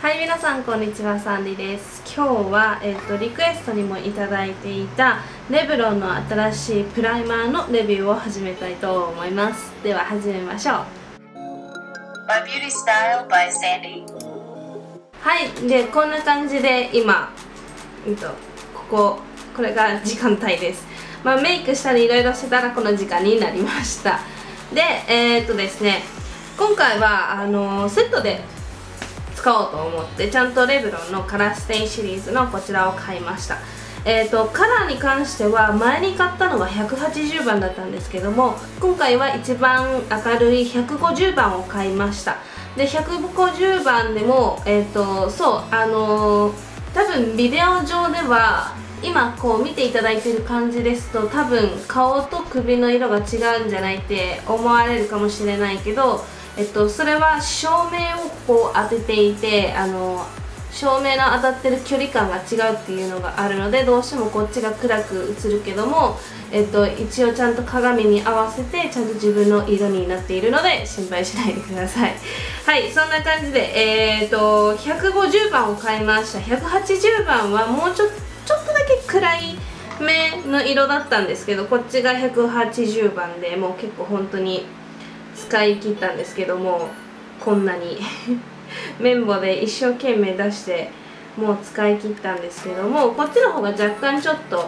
はい、皆さんこんにちは、サンディです。今日は、リクエストにもいただいていたレブロンの新しいプライマーのレビューを始めたいと思います。では始めましょう。 My Beauty Style by Sandy。 はい、でこんな感じで今、これが時間帯です。メイクしたりいろいろしてたらこの時間になりました。で、ですね、今回はセットで使おうと思ってちゃんとレブロンのカラーステイシリーズのこちらを買いました。カラーに関しては前に買ったのが180番だったんですけども、今回は一番明るい150番を買いました。で150番でも多分ビデオ上では今こう見ていただいている感じですと多分顔と首の色が違うんじゃないって思われるかもしれないけど、それは照明をこう当てていて照明の当たってる距離感が違うっていうのがあるので、どうしてもこっちが暗く映るけども、一応ちゃんと鏡に合わせてちゃんと自分の色になっているので心配しないでください。はい、そんな感じで、150番を買いました。180番はもうちょっとだけ暗い目の色だったんですけど、こっちが180番でもう結構本当に使い切ったんですけども、こんなに綿棒で一生懸命出してもう使い切ったんですけども、こっちの方が若干ちょっと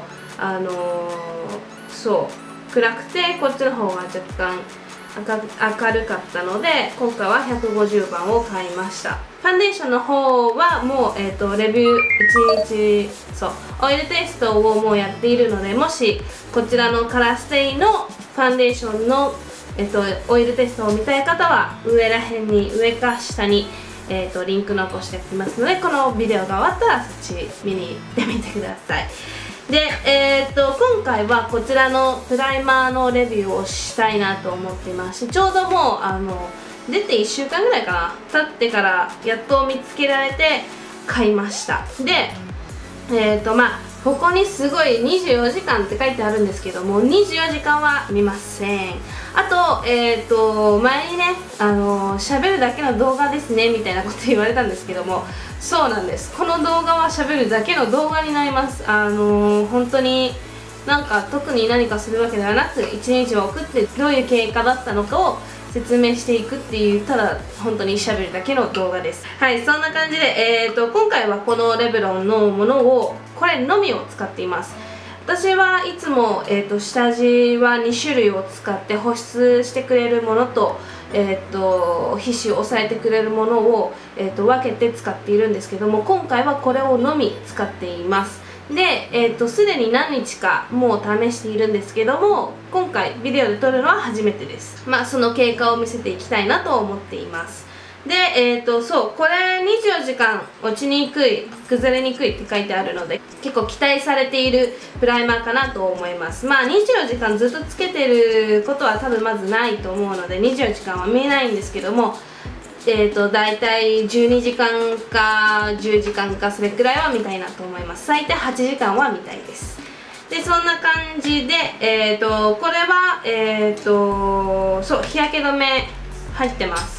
暗くてこっちの方が若干明るかったので今回は150番を買いました。ファンデーションの方はもう、レビュー1日オイルテストをもうやっているので、もしこちらのカラーステイのファンデーションのオイルテストを見たい方は上か下に、リンク残しておきますので、このビデオが終わったらそっち見に行ってみてください。で、今回はこちらのプライマーのレビューをしたいなと思っていまして、ちょうどもう出て1週間ぐらいかな経ってからやっと見つけられて買いました。でここにすごい24時間って書いてあるんですけども、24時間は見ません。あと、前にね、喋るだけの動画ですねみたいなこと言われたんですけども、そうなんです。この動画は喋るだけの動画になります。本当になんか特に何かするわけではなく、一日を送ってどういう経過だったのかを説明していくっていう、ただ本当に喋るだけの動画です。はい、そんな感じで、今回はこのレブロンのものをこれのみを使っています。私はいつも、下地は2種類を使って保湿してくれるものと、皮脂を抑えてくれるものを、分けて使っているんですけども、今回はこれをのみ使っています。で、すでに何日かもう試しているんですけども、今回ビデオで撮るのは初めてです。その経過を見せていきたいなと思っています。で、これ24時間落ちにくい、崩れにくいって書いてあるので、結構期待されているプライマーかなと思います。24時間ずっとつけてることは多分まずないと思うので、24時間は見えないんですけども、だいたい12時間か10時間かそれくらいは見たいなと思います。最低8時間は見たいです。でそんな感じで、これは日焼け止め入ってます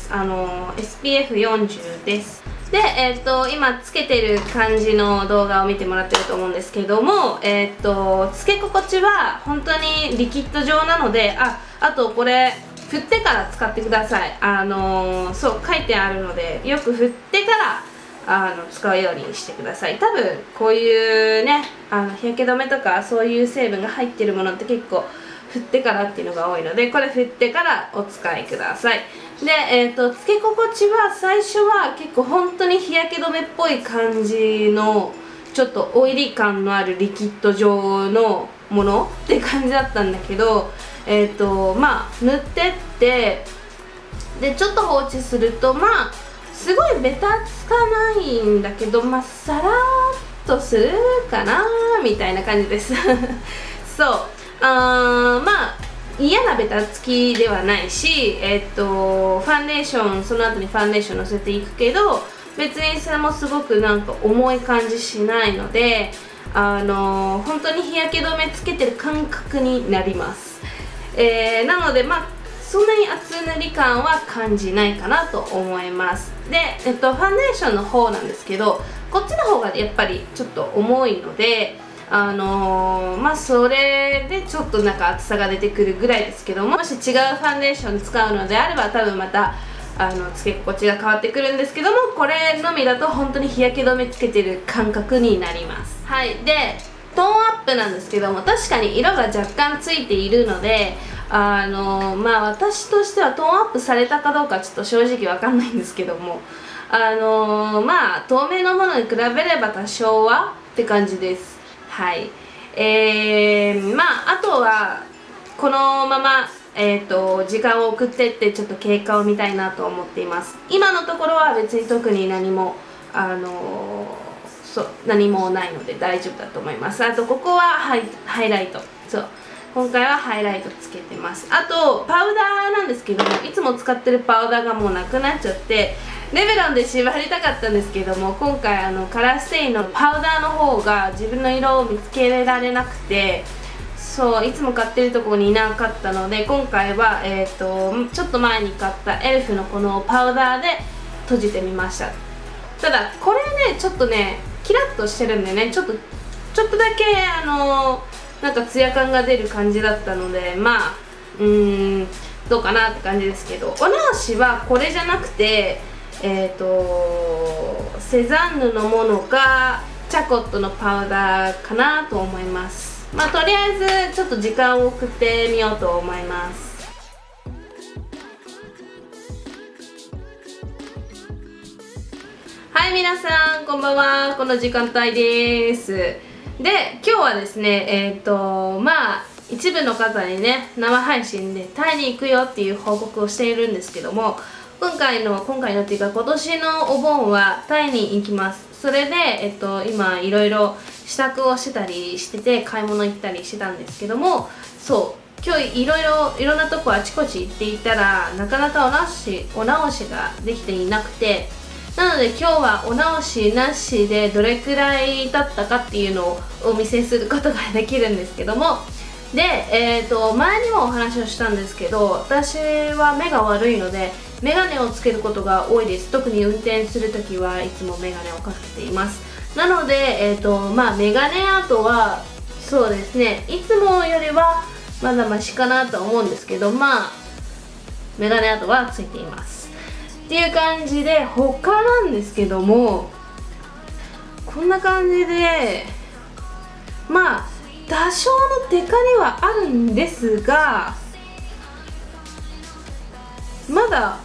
。SPF40 です。で、今つけてる感じの動画を見てもらってると思うんですけども、つけ心地は本当にリキッド状なので、あとこれ振ってから使ってください。書いてあるので、よく振ってから使うようにしてください。多分こういうね、日焼け止めとかそういう成分が入ってるものって結構振ってからっていうのが多いので、これ振ってからお使いください。で、つけ心地は最初は結構本当に日焼け止めっぽい感じのちょっとオイリー感のあるリキッド状のものって感じだったんだけど、塗ってってでちょっと放置するとすごいベタつかないんだけど、さらっとするかなみたいな感じですそう嫌なベタつきではないし、ファンデーションその後にファンデーションのせていくけど、別にそれもすごくなんか重い感じしないので、本当に日焼け止めつけてる感覚になります。なのでそんなに厚塗り感は感じないかなと思います。 で、ファンデーションの方なんですけど、こっちの方がやっぱりちょっと重いので、まあそれでちょっとなんか厚さが出てくるぐらいですけども、もし違うファンデーション使うのであれば多分またつけ心地が変わってくるんですけども、これのみだと本当に日焼け止めつけてる感覚になります。はい。でトーンアップなんですけども、確かに色が若干ついているので、まあ私としてはトーンアップされたかどうかちょっと正直わかんないんですけども、まあ透明のものに比べれば多少はって感じです。はい。まああとはこのまま時間を送ってってちょっと経過を見たいなと思っています。今のところは別に特に何も何もないので大丈夫だと思います。あとここはハイライト、そう今回はハイライトつけてます。あとパウダーなんですけども、いつも使ってるパウダーがもうなくなっちゃって、レベロンで縛りたかったんですけども、今回カラーステインのパウダーの方が自分の色を見つけられなくて、そういつも買ってるところにいなかったので、今回はちょっと前に買ったエルフのこのパウダーで閉じてみました。ただこれねちょっとねキラッとしてるんでね、ちょっとだけなんかツヤ感が出る感じだったので、まあどうかなって感じですけど、お直しはこれじゃなくてセザンヌのものかチャコットのパウダーかなと思います。まあとりあえずちょっと時間を送ってみようと思います。はい、皆さんこんばんは。この時間帯です。で今日はですねまあ一部の方にね生配信でタイに行くよっていう報告をしているんですけども、今回のっていうか今年のお盆はタイに行きます。それで今いろいろ支度をしてたりしてて、買い物行ったりしてたんですけども、そう今日いろんなとこあちこち行っていたらなかなかお直しができていなくて、なので今日はお直しなしでどれくらい経ったかっていうのをお見せすることができるんですけども、で、前にもお話をしたんですけど、私は目が悪いのでメガネをつけることが多いです。特に運転するときはいつもメガネをかけています。なので、まあメガネアートはそうですね、いつもよりはまだマシかなと思うんですけど、まあメガネアートはついていますっていう感じで、他なんですけどもこんな感じで、まあ多少のテカリはあるんですが、まだ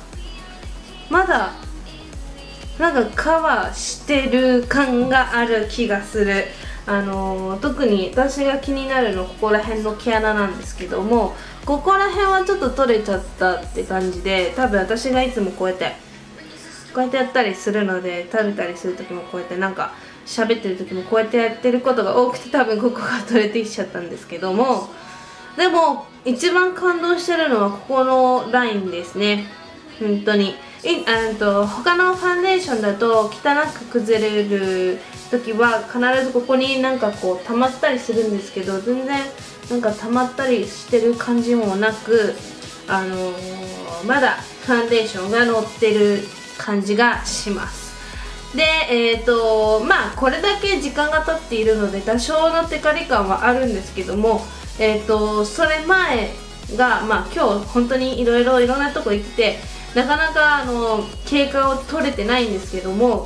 なんかカバーしてる感がある気がする。特に私が気になるのここら辺の毛穴なんですけども、ここら辺はちょっと取れちゃったって感じで、多分私がいつもこうやってやったりするので、食べたりする時もこうやってなんか喋ってる時もこうやってやってることが多くて、多分ここが取れてきちゃったんですけども、でも一番感動してるのはここのラインですね。本当に他のファンデーションだと汚く崩れる時は必ずここになんかこう溜まったりするんですけど、全然なんか溜まったりしてる感じもなく、まだファンデーションが乗ってる感じがします。でまあこれだけ時間が経っているので多少のテカリ感はあるんですけども、それ前がまあ今日本当にいろんなとこ行ってなかなか経過を取れてないんですけども、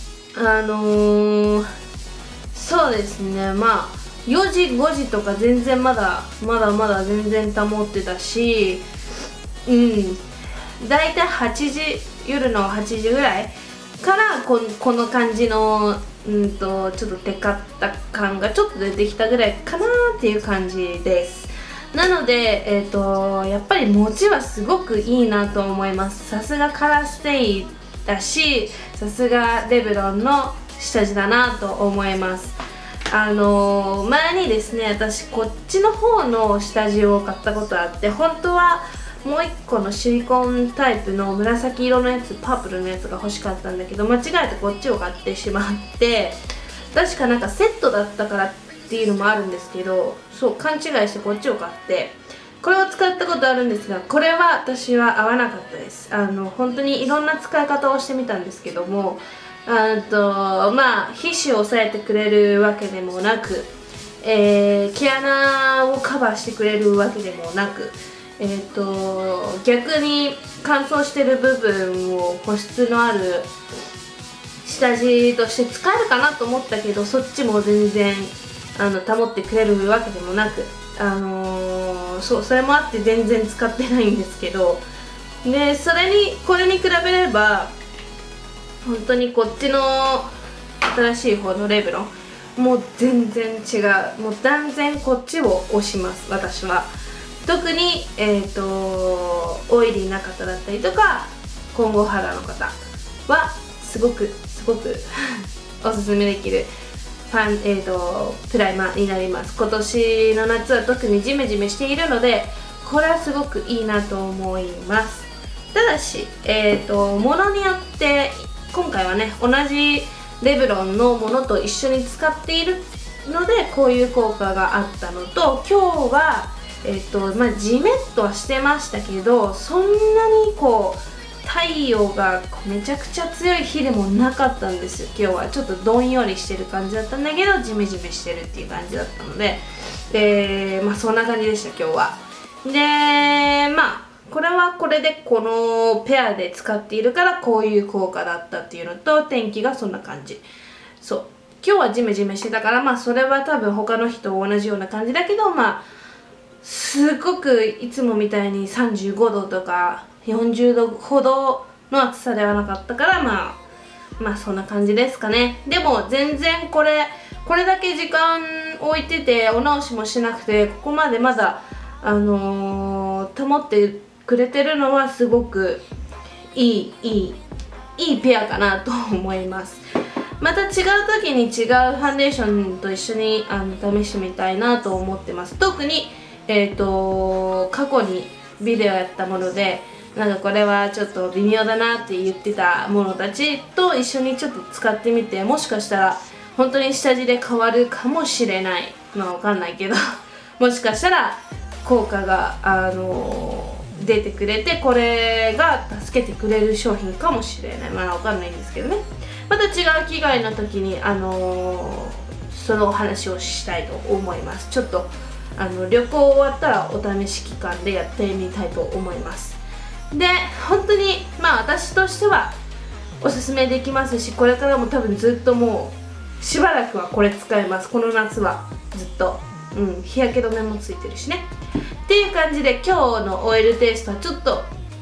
そうですね、まあ4時5時とか全然まだ全然保ってたし、だいたい夜の8時ぐらいからこの感じのちょっとテカった感がちょっと出てきたぐらいかなっていう感じです。なので、やっぱり持ちはすごくいいなと思います。さすがカラーステイだし、さすがレブロンの下地だなと思います。前にですね、私こっちの方の下地を買ったことあって、本当はもう1個のシリコンタイプの紫色のやつ、パープルのやつが欲しかったんだけど、間違えてこっちを買ってしまって、確かなんかセットだったからっていうのもあるんですけど、そう勘違いしてこっちを買って、 これを使ったことあるんですが、これは私は合わなかったです。本当にいろんな使い方をしてみたんですけども、まあ皮脂を抑えてくれるわけでもなく、毛穴をカバーしてくれるわけでもなく、逆に乾燥してる部分を保湿のある下地として使えるかなと思ったけど、そっちも全然保ってくれるわけでもなく、それもあって全然使ってないんですけど、でこれに比べれば本当にこっちの新しい方のレブロンもう全然違う。もう断然こっちを推します、私は。特にオイリーな方だったりとか混合肌の方はすごくおすすめできるプライマーになります。今年の夏は特にジメジメしているので、これはすごくいいなと思います。ただしものによって今回はね、同じレブロンのものと一緒に使っているのでこういう効果があったのと、今日はジメッとはしてましたけど、そんなにこう太陽がめちゃくちゃ強い日でもなかったんですよ。今日はちょっとどんよりしてる感じだったんだけど、ジメジメしてるっていう感じだったので、そんな感じでした今日は。でこれはこれでこのペアで使っているからこういう効果だったっていうのと、天気がそんな感じ。そう、今日はジメジメしてたからそれは多分他の人と同じような感じだけど、すごくいつもみたいに35度とか40度ほどの暑さではなかったから、そんな感じですかね。でも全然これだけ時間置いててお直しもしなくて、ここまでまだ保ってくれてるのはすごくいいペアかなと思います。また違う時に違うファンデーションと一緒に試してみたいなと思ってます。特に過去にビデオやったもので、これはちょっと微妙だなって言ってたものたちと一緒にちょっと使ってみて、もしかしたら本当に下地で変わるかもしれない。わかんないけどもしかしたら効果が出てくれて、これが助けてくれる商品かもしれない。わかんないんですけどね。また違う機会の時にそのお話をしたいと思います。ちょっと旅行終わったらお試し期間でやってみたいと思います。で本当に私としてはおすすめできますし、これからも多分ずっともうしばらくはこれ使えます。この夏はずっと日焼け止めもついてるしねっていう感じで、今日のオイルテイストはちょっと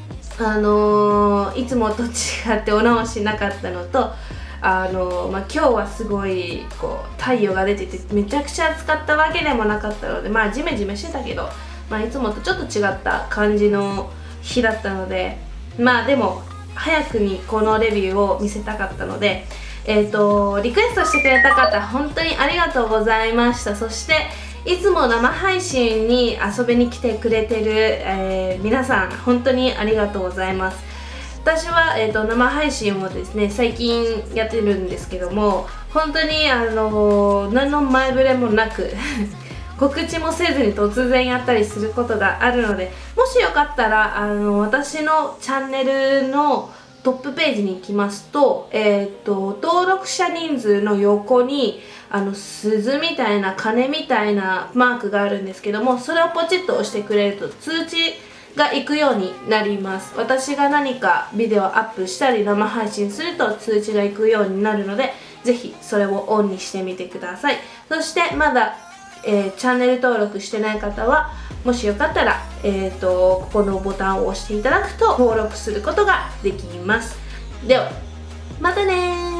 いつもと違ってお直しなかったのと、今日はすごい太陽が出ててめちゃくちゃ暑かったわけでもなかったので、ジメジメしてたけど、いつもとちょっと違った感じの日だったので、でも早くにこのレビューを見せたかったので、リクエストしてくれた方本当にありがとうございました。そしていつも生配信に遊びに来てくれてる、皆さん本当にありがとうございます。私は、生配信をですね最近やってるんですけども、本当に何の前触れもなく告知もせずに突然やったりすることがあるので、もしよかったら私のチャンネルのトップページに行きますと、登録者人数の横に鈴みたいな鐘みたいなマークがあるんですけども、それをポチッと押してくれると通知が行くようになります。私が何かビデオアップしたり生配信すると通知が行くようになるので、ぜひそれをオンにしてみてください。そしてまだ、チャンネル登録してない方はもしよかったら、ここのボタンを押していただくと登録することができます。ではまたねー。